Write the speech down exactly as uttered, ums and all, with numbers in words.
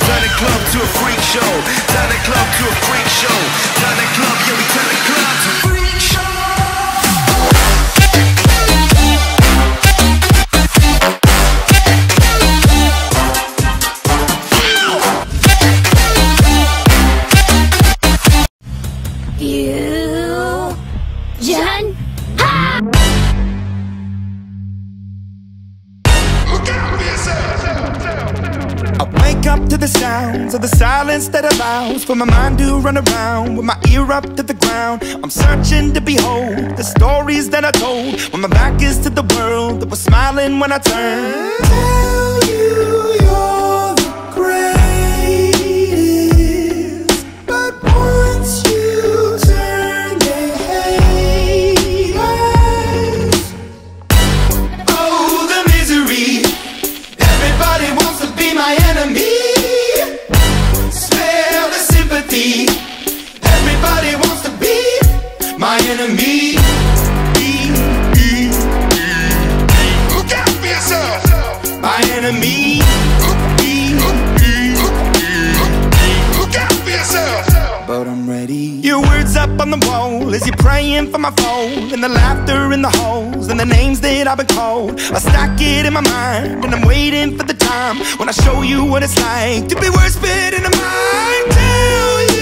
Turn the club to a freak show. Turn the club to a freak show. Turn the club, yeah, we turn the club to a freak show. Fusion. Ha! Look out for yourself. I wake up to the sounds of the silence that allows for my mind to run around with my ear up to the ground. I'm searching to behold the stories that I told when my back is to the world that was smiling when I turned. Tell you you're the greatest, but once you turn they hate us. Oh, the misery. Everybody wants to be my enemy. Smell the sympathy. Everybody wants to be my enemy. Look out for yourself. My enemy. Look out for yourself. But I'm ready. Your words up on the wall as you're praying for my phone, and the laughter in the holes and the names that I've been called. I stack it in my mind and I'm waiting for the time when I show you what it's like to be worse fit in the mind. Tell you